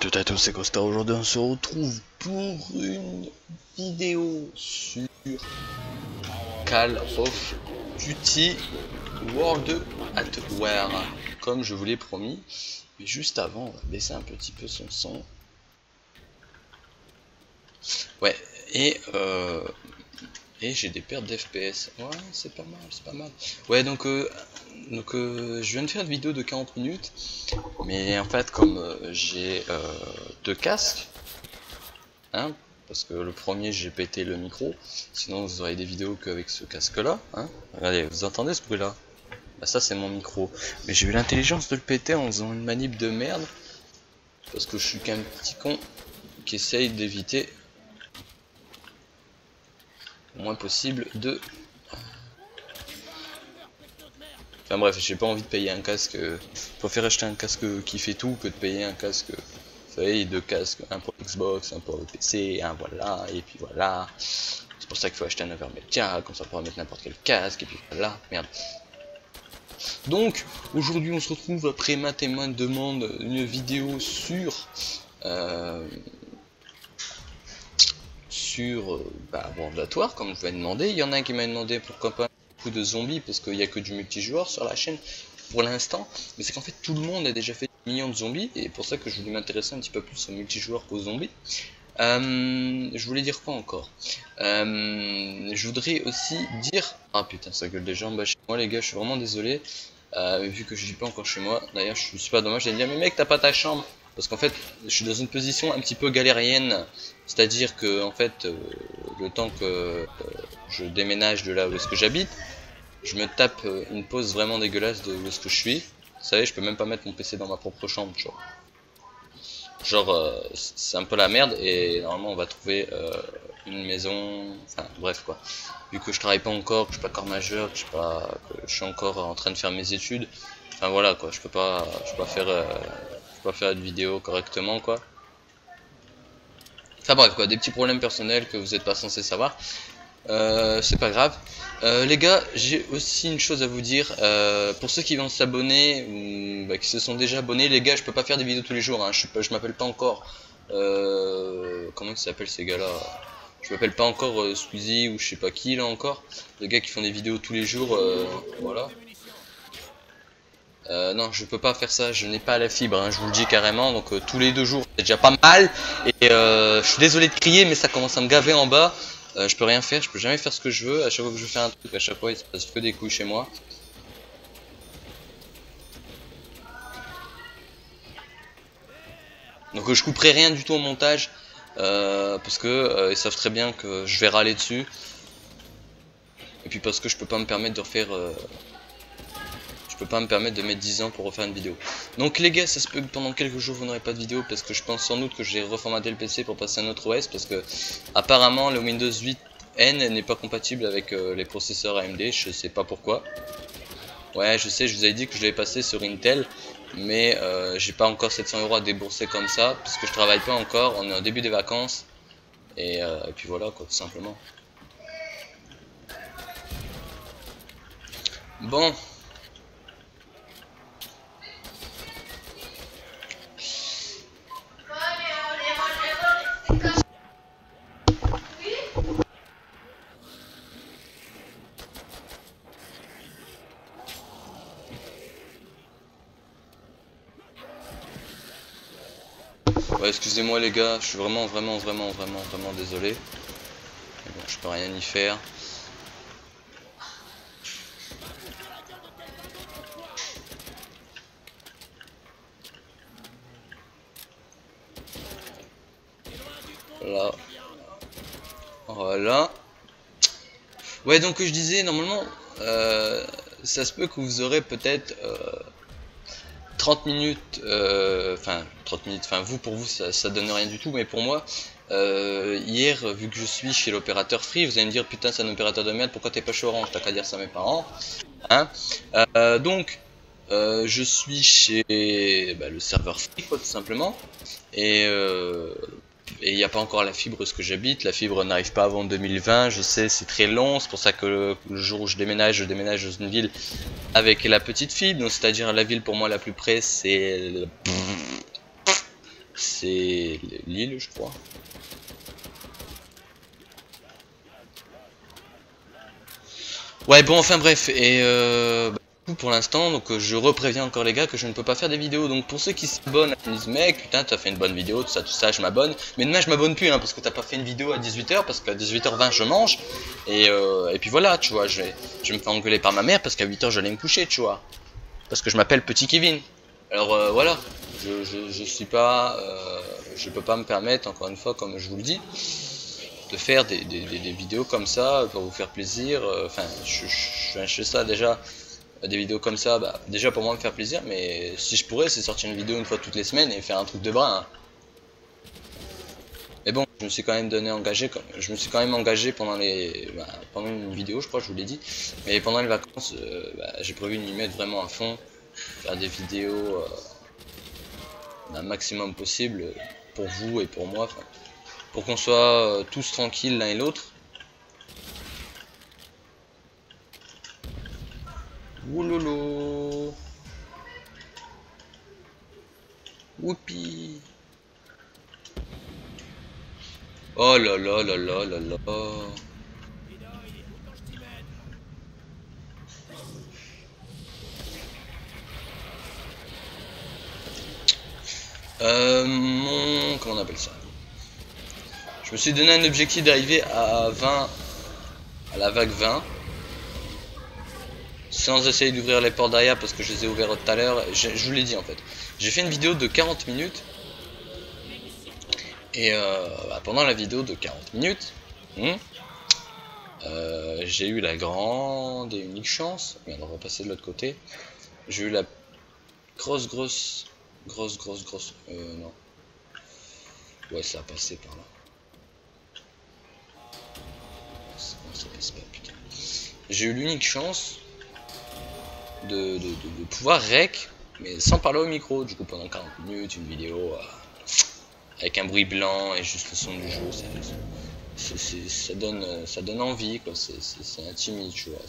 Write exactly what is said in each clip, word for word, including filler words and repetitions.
toutes et à tous, c'est Costa. Aujourd'hui on se retrouve pour une vidéo sur Call of Duty World at War, comme je vous l'ai promis. Mais juste avant, on va baisser un petit peu son son. Ouais, et euh, et j'ai des pertes d'F P S. Ouais, c'est pas mal, c'est pas mal. Ouais, donc, euh, donc euh, je viens de faire une vidéo de quarante minutes. Mais en fait, comme euh, j'ai euh, deux casques, hein, parce que le premier j'ai pété le micro, sinon vous aurez des vidéos qu'avec ce casque là, hein. Regardez, vous entendez ce bruit là? Bah ça c'est mon micro. Mais j'ai eu l'intelligence de le péter en faisant une manip de merde, parce que je suis qu'un petit con qui essaye d'éviter au moins possible de... Enfin bref, j'ai pas envie de payer un casque, je préfère acheter un casque qui fait tout que de payer un casque, vous savez, deux casques, un pour Xbox, un pour le P C, un voilà, et puis voilà. C'est pour ça qu'il faut acheter un Overmedia, comme ça on pourra mettre n'importe quel casque, et puis voilà, merde. Donc, aujourd'hui on se retrouve après maintes et maintes demandes, une vidéo sur... Euh, sur bah, World at War, comme je vous ai demandé. Il y en a un qui m'a demandé pourquoi pas beaucoup de zombies, parce qu'il n'y a que du multijoueur sur la chaîne pour l'instant, mais c'est qu'en fait tout le monde a déjà fait des millions de zombies, et pour ça que je voulais m'intéresser un petit peu plus au multijoueur qu'aux zombies. Euh, je voulais dire quoi encore? euh, Je voudrais aussi dire... Ah putain, ça gueule déjà en bas chez moi les gars, je suis vraiment désolé, euh, vu que je suis pas encore chez moi. D'ailleurs je suis super dommage, j'allais dire mais mec t'as pas ta chambre, parce qu'en fait je suis dans une position un petit peu galérienne, c'est à dire que en fait euh, le temps que euh, je déménage de là où est-ce que j'habite, je me tape euh, une pause vraiment dégueulasse de où est-ce que je suis. Vous savez, je peux même pas mettre mon P C dans ma propre chambre, tu vois. Genre euh, c'est un peu la merde, et normalement on va trouver euh, une maison, enfin bref quoi. Vu que je travaille pas encore, que je suis pas encore majeur, que je suis pas, que je suis encore en train de faire mes études, enfin voilà quoi, je peux pas, je peux pas faire, euh, je peux pas faire une vidéo correctement quoi. Enfin bref quoi, des petits problèmes personnels que vous êtes pas censé savoir. Euh, c'est pas grave. Euh, les gars, j'ai aussi une chose à vous dire. Euh, pour ceux qui vont s'abonner ou bah, qui se sont déjà abonnés, les gars, je peux pas faire des vidéos tous les jours. Hein. Je, je m'appelle pas encore. Euh, comment ils s'appellent ces gars-là? Je m'appelle pas encore euh, Squeezie ou je sais pas qui là encore. Les gars qui font des vidéos tous les jours. Euh, voilà. Euh, non, je peux pas faire ça. Je n'ai pas la fibre. Hein, je vous le dis carrément. Donc euh, tous les deux jours, c'est déjà pas mal. Et euh, je suis désolé de crier, mais ça commence à me gaver en bas. Euh, je peux rien faire, je peux jamais faire ce que je veux. À chaque fois que je fais un truc, à chaque fois il se passe que des couilles chez moi. Donc euh, je couperai rien du tout au montage, euh, parce que euh, ils savent très bien que je vais râler dessus. Et puis parce que je peux pas me permettre de refaire... Euh, je peux pas me permettre de mettre dix ans pour refaire une vidéo. Donc les gars, ça se peut que pendant quelques jours vous n'aurez pas de vidéo, parce que je pense sans doute que j'ai reformaté le P C pour passer à un autre O S, parce que apparemment le Windows huit N n'est pas compatible avec euh, les processeurs A M D, je sais pas pourquoi. Ouais, je sais, je vous avais dit que je l'avais passé sur Intel, mais euh, j'ai pas encore sept cents euros à débourser comme ça, parce que je travaille pas encore, on est au début des vacances, et, euh, et puis voilà quoi, tout simplement. Bon. Ouais, excusez-moi les gars, je suis vraiment vraiment vraiment vraiment vraiment désolé. Mais bon, je peux rien y faire. Voilà. Voilà. Ouais, donc je disais, normalement, euh, ça se peut que vous aurez peut-être euh, trente minutes, enfin euh, trente minutes, enfin vous, pour vous ça, ça donne rien du tout, mais pour moi, euh, hier, vu que je suis chez l'opérateur Free, vous allez me dire, putain c'est un opérateur de merde, pourquoi t'es pas chez Orange? T'as qu'à dire ça à mes parents, hein. euh, Donc, euh, je suis chez bah, le serveur Free, quoi, tout simplement, et... Euh, et il n'y a pas encore la fibre ce que j'habite, la fibre n'arrive pas avant deux mille vingt, je sais c'est très long, c'est pour ça que le, le jour où je déménage, je déménage dans une ville avec la petite fibre, donc c'est à dire la ville pour moi la plus près c'est c'est l'île, je crois. Ouais, bon, enfin bref, et euh, bah, pour l'instant, donc euh, je repréviens encore les gars que je ne peux pas faire des vidéos. Donc pour ceux qui s'abonnent, ils me disent mec, putain, t'as fait une bonne vidéo, tout ça, tout ça, je m'abonne. Mais demain, je m'abonne plus, hein, parce que t'as pas fait une vidéo à dix-huit heures, parce qu'à dix-huit heures vingt, je mange. Et, euh, et puis voilà, tu vois, je vais, je vais me faire engueuler par ma mère, parce qu'à huit heures, j'allais me coucher, tu vois. Parce que je m'appelle Petit Kevin. Alors euh, voilà, je, je, je suis pas, euh, je peux pas me permettre, encore une fois, comme je vous le dis, de faire des, des, des, des vidéos comme ça pour vous faire plaisir. Enfin, je, je, je fais ça déjà, des vidéos comme ça, bah, déjà pour moi me faire plaisir, mais si je pourrais, c'est sortir une vidéo une fois toutes les semaines et faire un truc de bras. Hein. Mais bon, je me suis quand même donné engagé, je me suis quand même engagé pendant les, bah, pendant une vidéo, je crois, je vous l'ai dit. Mais pendant les vacances, euh, bah, j'ai prévu de m'y mettre vraiment à fond, faire des vidéos euh, d'un maximum possible pour vous et pour moi. Pour qu'on soit euh, tous tranquilles l'un et l'autre. Ouloulou. Whoopi. Oh là là là là là là. Euh, mon... Comment on appelle ça? Je me suis donné un objectif d'arriver à vingt, à la vague vingt. Sans essayer d'ouvrir les portes derrière parce que je les ai ouverts tout à l'heure. Je, je vous l'ai dit en fait. J'ai fait une vidéo de quarante minutes. Et euh, bah, pendant la vidéo de quarante minutes, hmm, euh, j'ai eu la grande et unique chance. Merde, on va passer de l'autre côté. J'ai eu la grosse, grosse, grosse, grosse, grosse. Euh, non. Ouais, ça a passé par là. Non, ça passe pas, putain. J'ai eu l'unique chance de, de, de, de pouvoir rec, mais sans parler au micro. Du coup, pendant quarante minutes, une vidéo euh, avec un bruit blanc et juste le son du jeu. Ça, c'est, c'est, ça, donne, ça donne envie, quoi. C'est intimide, tu vois.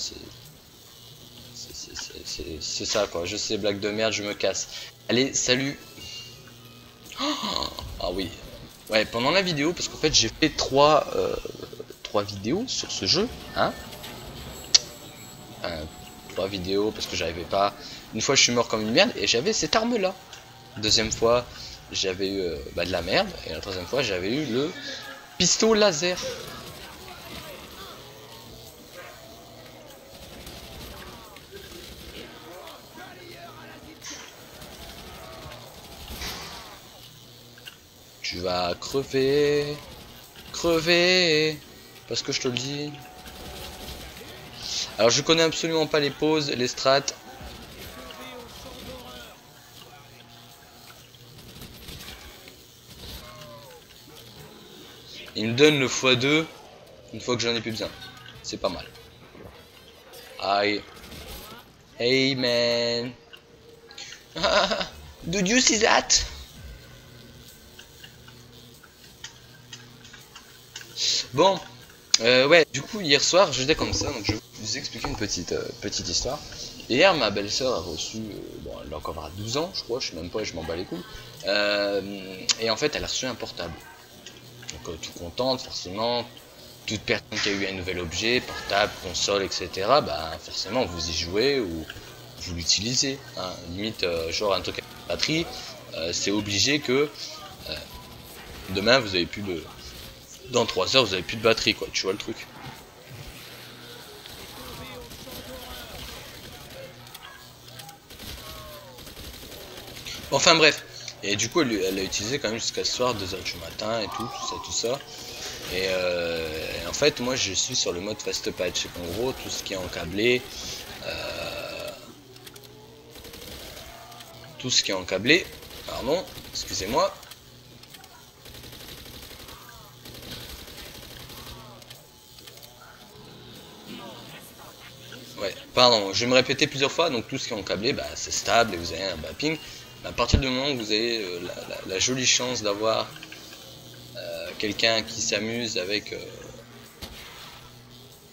C'est ça, quoi. Je sais, blague de merde, je me casse. Allez, salut. Oh, ah oui. Ouais, pendant la vidéo, parce qu'en fait, j'ai fait trois, euh, trois vidéos sur ce jeu, hein. Enfin, trois vidéos parce que j'arrivais pas. Une fois, je suis mort comme une merde et j'avais cette arme-là. Deuxième fois, j'avais eu euh, bah, de la merde. Et la troisième fois, j'avais eu le pistolet laser. Tu vas crever. Crever. Parce que je te le dis. Alors je connais absolument pas les pauses, les strats. Il me donne le fois deux une fois que j'en ai plus besoin. C'est pas mal. Aïe. Hey man. Did you see that? Bon. Euh, ouais, du coup, hier soir, j'étais comme ça, donc je vais vous expliquer une petite, euh, petite histoire. Hier, ma belle-sœur a reçu, euh, bon, elle a encore douze ans, je crois, je sais même pas, je m'en bats les couilles. Euh, et en fait, elle a reçu un portable. Donc, euh, tout contente, forcément. Toute personne qui a eu un nouvel objet, portable, console, et cetera, bah, forcément, vous y jouez ou vous l'utilisez. Hein. Limite, euh, genre un truc avec la batterie, euh, c'est obligé que euh, demain, vous avez plus de. Dans trois heures, vous avez plus de batterie, quoi, tu vois le truc. Enfin bref, et du coup, elle, elle a utilisé quand même jusqu'à ce soir, deux heures du matin et tout, tout ça, tout ça. Et, euh, et en fait, moi, je suis sur le mode fast patch. C'est qu'en gros, tout ce qui est encablé, euh, tout ce qui est encablé, pardon, excusez-moi. Ouais, pardon, je vais me répéter plusieurs fois, donc tout ce qui est encablé, bah, c'est stable et vous avez un mapping. À partir du moment où vous avez euh, la, la, la jolie chance d'avoir euh, quelqu'un qui s'amuse avec euh,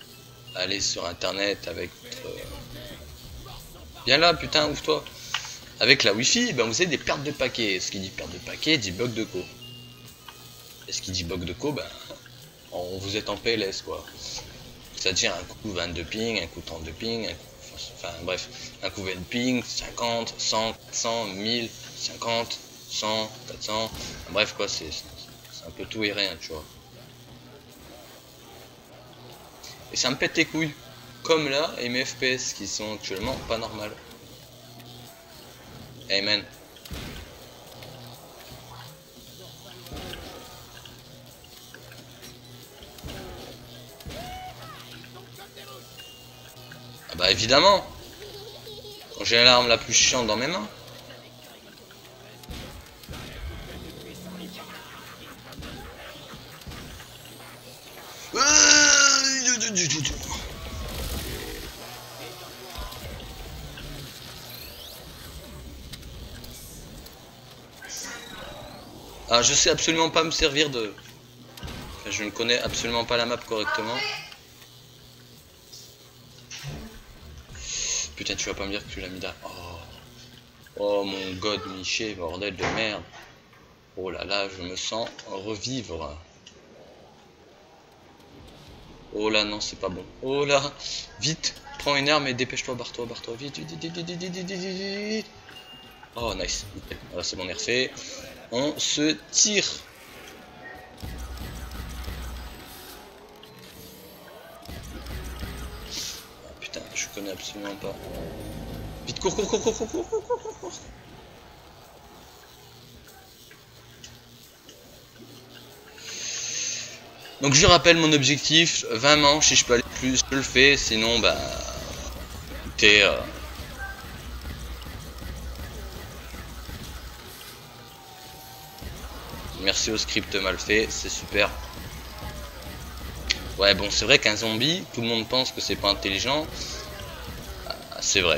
aller sur internet avec votre... Euh... Viens là, putain, ouvre-toi. avec la Wi-Fi, ben vous avez des pertes de paquets. Ce qui dit perte de paquets dit bug de co. Et ce qui dit bug de co, ben on vous êtes en P L S quoi. C'est-à-dire un coup vingt-deux ping, un coup trente-deux ping, un coup, enfin bref, un coup vingt ping, cinquante, cent, quatre cents, mille, cinquante, cent, quatre cents, bref quoi, c'est un peu tout et rien, tu vois. Et ça me pète les couilles, comme là, et mes F P S qui sont actuellement pas normales. Hey man. Ah bah évidemment, quand j'ai l'arme la plus chiante dans mes mains. Ah, je sais absolument pas me servir de... Enfin, je ne connais absolument pas la map correctement. Putain, tu vas pas me dire que tu l'as mis là. Oh. Oh mon god, Miché, bordel de merde. Oh là là, je me sens revivre. Oh là, non, c'est pas bon. Oh là, vite, prends une arme et dépêche-toi, barre-toi, barre-toi, vite, vite, vite, vite, vite, vite, vite, vite. Oh, nice. Voilà, c'est bon, on est refait. On se tire. Ah, putain, je connais absolument pas. Vite, cours, cours, cours, cours, cours, cours, cours, cours, cours. Donc je rappelle mon objectif, vingt manches, si je peux aller plus, je le fais, sinon bah... Écoutez... Euh... Merci au script mal fait, c'est super. Ouais bon, c'est vrai qu'un zombie, tout le monde pense que c'est pas intelligent. Ah, c'est vrai.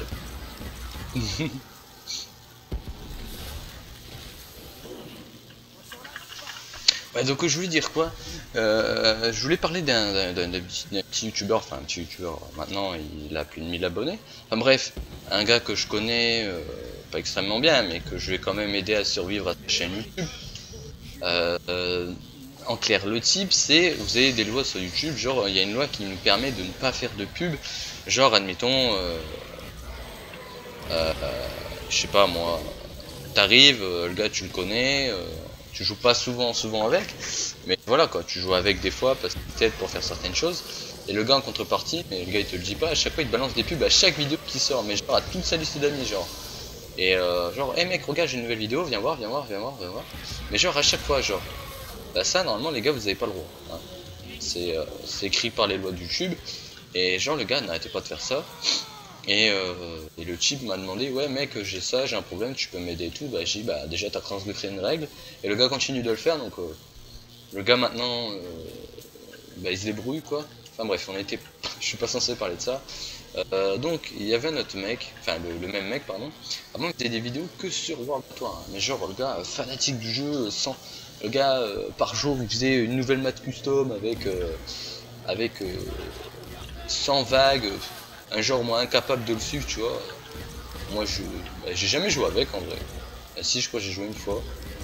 Ouais, donc je voulais dire quoi, euh, je voulais parler d'un petit, petit youtubeur, enfin un petit youtubeur, maintenant il a plus de mille abonnés, enfin bref, un gars que je connais, euh, pas extrêmement bien, mais que je vais quand même aider à survivre à sa chaîne YouTube. Euh, euh, en clair, le type c'est, vous avez des lois sur YouTube, genre il y a une loi qui nous permet de ne pas faire de pub, genre admettons, euh, euh, je sais pas moi, t'arrives, le gars tu le connais, euh, tu joues pas souvent souvent avec, mais voilà quoi, tu joues avec des fois parce que peut-être pour faire certaines choses, et le gars en contrepartie, mais le gars il te le dit pas, à chaque fois il te balance des pubs à chaque vidéo qui sort, mais genre à toute sa liste d'amis genre. Et euh, genre, hey mec, regarde j'ai une nouvelle vidéo, viens voir, viens voir, viens voir, viens voir. Mais genre à chaque fois genre, bah ça normalement les gars vous avez pas le droit, hein. C'est euh, écrit par les lois de YouTube, et genre le gars n'arrêtait pas de faire ça. Et, euh, et le type m'a demandé, ouais mec j'ai ça, j'ai un problème, tu peux m'aider et tout. Bah j'ai dit, bah déjà t'as transgressé une règle. Et le gars continue de le faire, donc euh, le gars maintenant, euh, bah il se débrouille quoi. Enfin bref, on était, je suis pas censé parler de ça. Euh, donc il y avait notre mec, enfin le, le même mec pardon. Avant il faisait des vidéos que sur World of War, hein. Mais genre le gars euh, fanatique du jeu, sans, le gars euh, par jour il faisait une nouvelle map custom avec, euh, avec euh, cent vagues. Un genre moi incapable de le suivre, tu vois. Moi je bah, j'ai jamais joué avec en vrai. Ah, si je crois que j'ai joué une fois.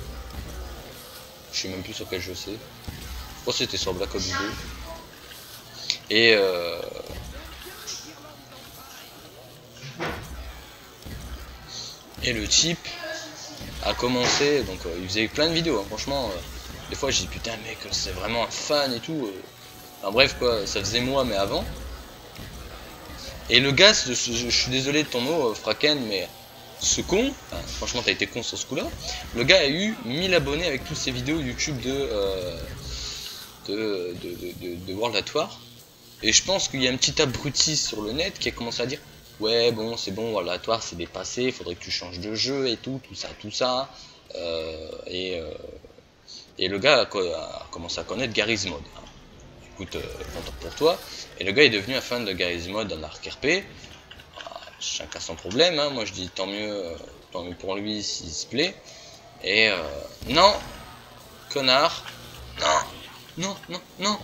Je sais même plus sur quel jeu c'est. Je crois que c'était sur Black Ops deux. Et euh... Et le type a commencé, donc euh, il faisait plein de vidéos, hein. Franchement, euh, des fois j'ai dit putain mec c'est vraiment un fan et tout. Euh... Enfin bref quoi, ça faisait moi mais avant. Et le gars, je, je, je suis désolé de ton mot, euh, Fraken, mais ce con, enfin, franchement t'as été con sur ce coup-là, le gars a eu mille abonnés avec toutes ses vidéos YouTube de, euh, de, de, de, de, de World at War. Et je pense qu'il y a un petit abruti sur le net qui a commencé à dire ouais bon c'est bon, World at War c'est dépassé, il faudrait que tu changes de jeu et tout, tout ça, tout ça. Euh, et, euh, et le gars a, a commencé à connaître Garry's Mod. Écoute, euh, content pour toi. Et le gars est devenu un fan de Garry's Mod dans l'arc R P. Ah, chacun son problème, hein. Moi je dis tant mieux, euh, tant mieux pour lui s'il se plaît. Et euh, non, connard, non, non, non, non.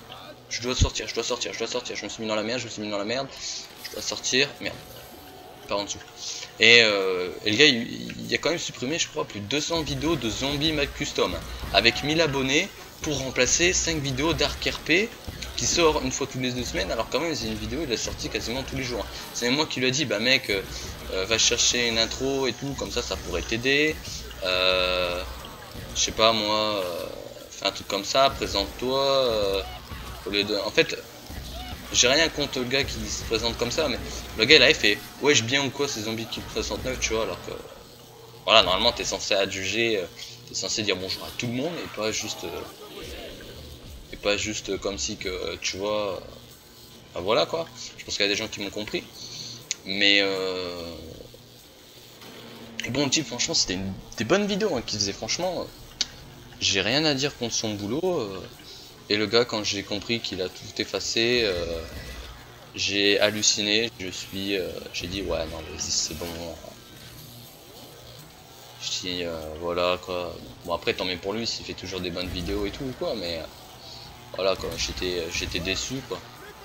Je dois sortir, je dois sortir, je dois sortir. Je me suis mis dans la merde, je me suis mis dans la merde. Je dois sortir, merde. par en dessous. Et, euh, et le gars, il, il a quand même supprimé, je crois, plus de deux cents vidéos de zombies map custom, avec mille abonnés, pour remplacer cinq vidéos d'Arc R P, qui sort une fois toutes les deux semaines, alors quand même, c'est une vidéo, il a sorti quasiment tous les jours. C'est moi qui lui a dit, bah mec, euh, euh, va chercher une intro et tout, comme ça, ça pourrait t'aider. Euh, je sais pas, moi, euh, fais un truc comme ça, présente-toi. Euh, au lieu de... En fait... J'ai rien contre le gars qui se présente comme ça, mais le gars il avait fait wesh bien ou quoi ces zombies qui soixante-neuf, tu vois, alors que voilà, normalement t'es censé adjuger, euh, t'es censé dire bonjour à tout le monde et pas juste euh, et pas juste comme si que tu vois, euh, bah voilà quoi. Je pense qu'il y a des gens qui m'ont compris, mais euh, bon, le type franchement c'était une des bonnes vidéos hein, qu'il faisait, franchement j'ai rien à dire contre son boulot. euh, Et le gars, quand j'ai compris qu'il a tout effacé, euh, j'ai halluciné. Je suis, euh, j'ai dit ouais non vas-y c'est bon. Je dis euh, voilà quoi. Bon après tant mieux pour lui s'il fait toujours des bonnes vidéos et tout quoi, mais euh, voilà quoi. J'étais, j'étais déçu quoi.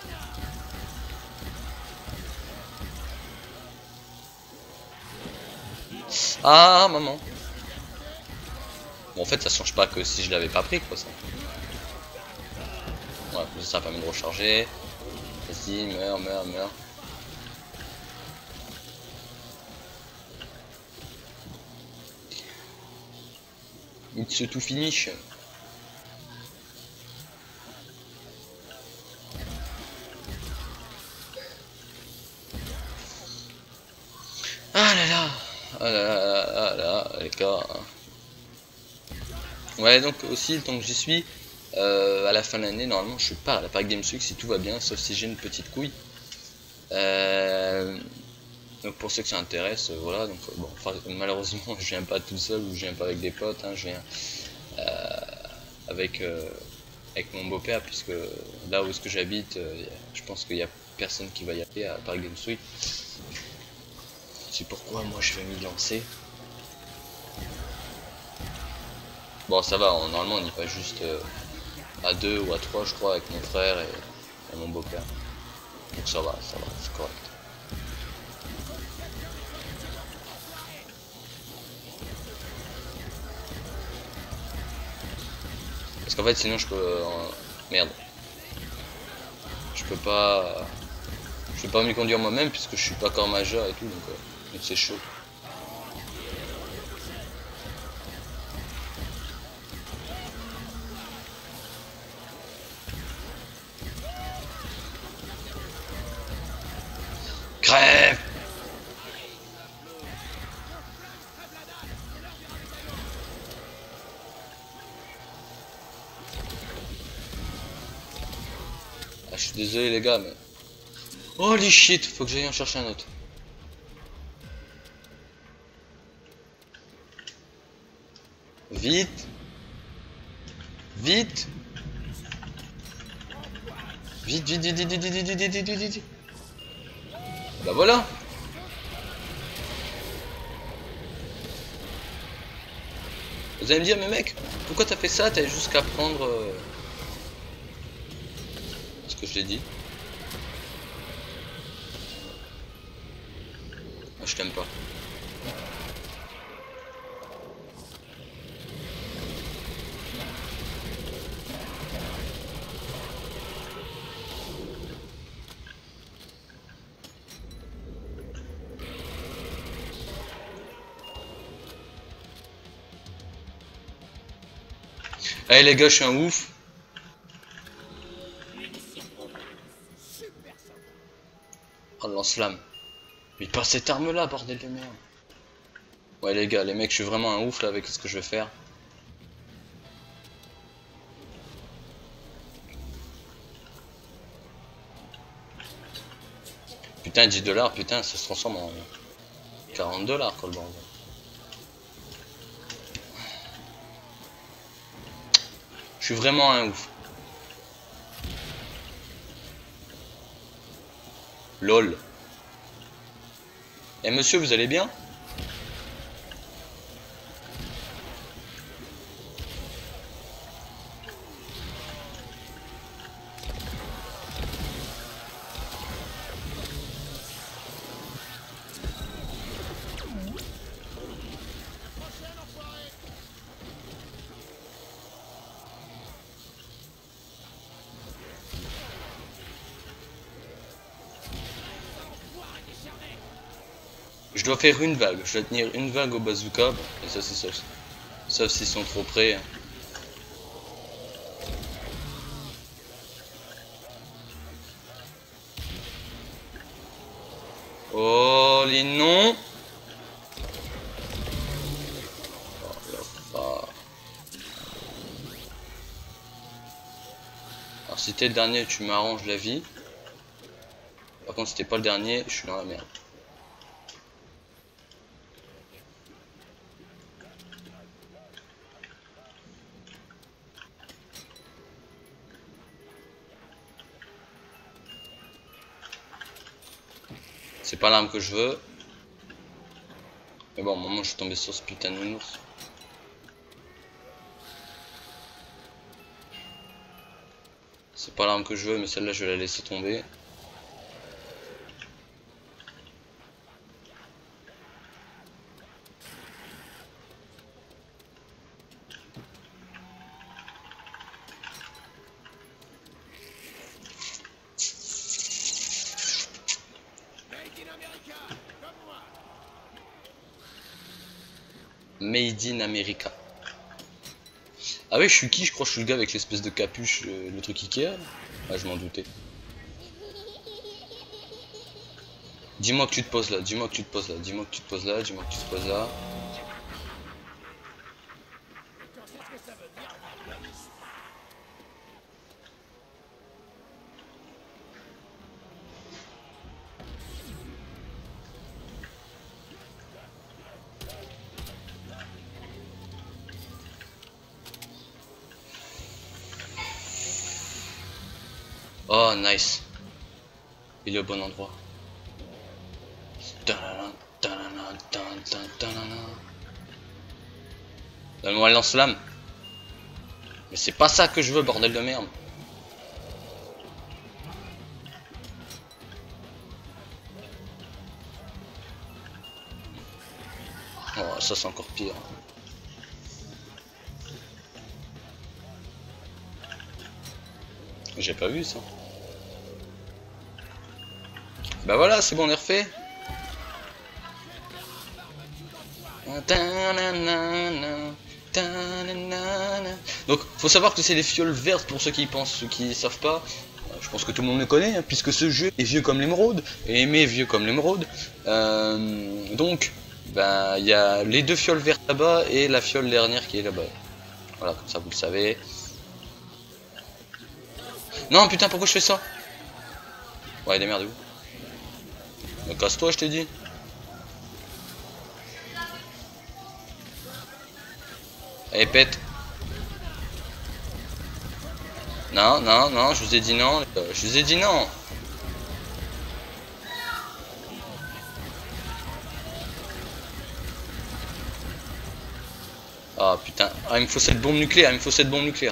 Ah maman. Bon en fait ça change pas que si je l'avais pas pris quoi ça. Ouais, ça permet de recharger. Vas-y, meurs, meurs, meurs. It's to finish. Ah là là. Ah là là, ah là là, les gars. Ouais, donc aussi, tant que j'y suis, euh, à la fin de l'année, normalement, je pars à la Paris Games Week si tout va bien, sauf si j'ai une petite couille. Euh, donc pour ceux que ça intéresse, euh, voilà. Donc bon, enfin, malheureusement, je viens pas tout seul ou je viens pas avec des potes. Hein, je viens euh, avec euh, avec mon beau-père, puisque là où est-ce que j'habite, euh, je pense qu'il y a personne qui va y aller à Paris Games Week. C'est pourquoi moi je vais m'y lancer. Bon ça va, on, normalement on n'y va juste euh, à deux ou à trois je crois avec mon frère et, et mon beau-père. Donc ça va, ça va, c'est correct. Parce qu'en fait sinon je peux... Euh, merde. Je peux pas... Je peux pas m'y conduire moi-même puisque je suis pas encore majeur et tout, donc, euh, donc c'est chaud. Crève! Ah, je suis désolé les gars, mais... Holy shit, faut que j'aille en chercher un autre. Vite! Vite! Vite, vite, vite, vite, vite, vite, vite, vite, vite, vite, vite. Bah voilà! Vous allez me dire, mais mec, pourquoi t'as fait ça? T'as juste qu'à prendre... Euh... ce que je l'ai dit. Moi, je t'aime pas. Allez les gars, je suis un ouf. Oh, lance-flamme. Mais pas cette arme là, bordel de merde. Ouais les gars, les mecs, je suis vraiment un ouf là avec ce que je vais faire. Putain, dix dollars, putain, ça se transforme en quarante dollars quoi le bordel. Je suis vraiment un ouf. Lol. Eh monsieur, vous allez bien? Je dois faire une vague, je dois tenir une vague au bazooka, et ça c'est sauf. Sauf s'ils sont trop près. Oh les noms. Oh, alors si t'es le dernier, tu m'arranges la vie. Par contre si t'es pas le dernier, je suis dans la merde. C'est pas l'arme que je veux. Mais bon, au moment où je suis tombé sur ce putain de nounours. C'est pas l'arme que je veux, mais celle-là je vais la laisser tomber. Made in America. Ah ouais, je suis qui? Je crois que je suis le gars avec l'espèce de capuche, le, le truc Ikea. Ah, je m'en doutais. Dis-moi que tu te poses là, dis-moi que tu te poses là, dis-moi que tu te poses là, dis-moi que tu te poses là. Oh, nice. Il est au bon endroit. Donne-moi le lance-flamme. Mais c'est pas ça que je veux, bordel de merde. Oh, ça c'est encore pire. J'ai pas vu ça. Bah voilà, c'est bon, on est refait. Donc, faut savoir que c'est les fioles vertes pour ceux qui pensent, ceux qui savent pas. Je pense que tout le monde le connaît, hein, puisque ce jeu est vieux comme l'émeraude, et aimé vieux comme l'émeraude. Euh, donc, ben, il y a les deux fioles vertes là-bas et la fiole dernière qui est là-bas. Voilà, comme ça vous le savez. Non, putain, pourquoi je fais ça? Ouais, démerdez-vous. Mais casse-toi, je t'ai dit. Allez, pète. Non, non, non, je vous ai dit non. Je vous ai dit non. Ah putain, ah, il me faut cette bombe nucléaire, il me faut cette bombe nucléaire.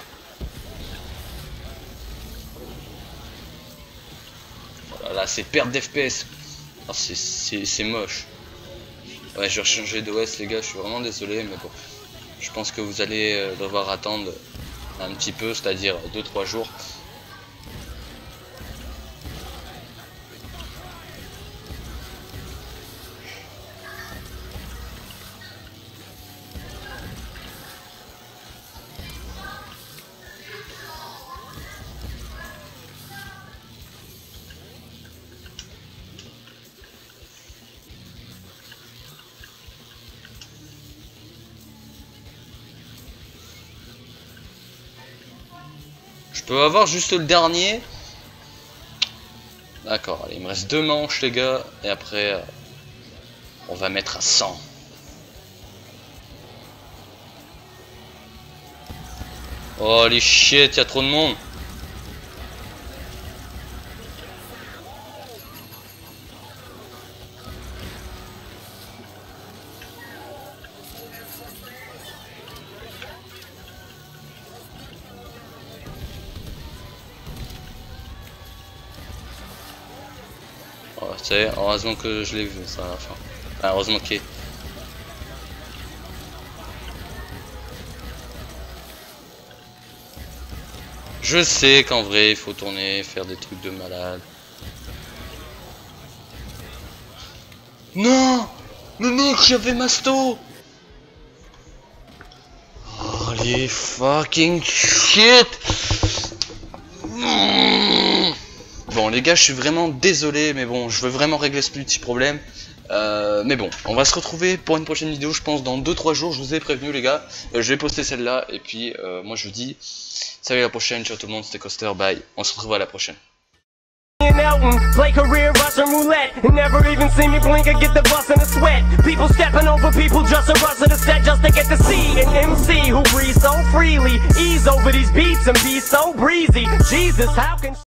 Oh là là, c'est perte d'F P S. Oh, c'est moche. Ouais, je vais changer d'O S les gars, je suis vraiment désolé, mais bon. Je pense que vous allez devoir attendre un petit peu, c'est-à-dire deux trois jours. Je peux avoir juste le dernier. D'accord, allez, il me reste deux manches les gars. Et après, euh, on va mettre à cent. Oh les shit, il y a trop de monde. Oh, c'est heureusement que je l'ai vu ça à la fin. Ah, heureusement qu'il est. Je sais qu'en vrai il faut tourner, faire des trucs de malade. Non! Mais mec, j'avais Masto. Holy fucking shit. Bon les gars, je suis vraiment désolé, mais bon, je veux vraiment régler ce petit problème. Euh, mais bon, on va se retrouver pour une prochaine vidéo, je pense dans deux trois jours, je vous ai prévenu les gars. Euh, je vais poster celle-là, et puis euh, moi je vous dis, salut à la prochaine, ciao tout le monde, c'était Coaster, bye, on se retrouve à la prochaine. Play career Russian roulette and never even see me blink or get the bus in a sweat. People stepping over people just a rush of the set just to get to see an M C who breathes so freely, ease over these beats and be so breezy. Jesus, how can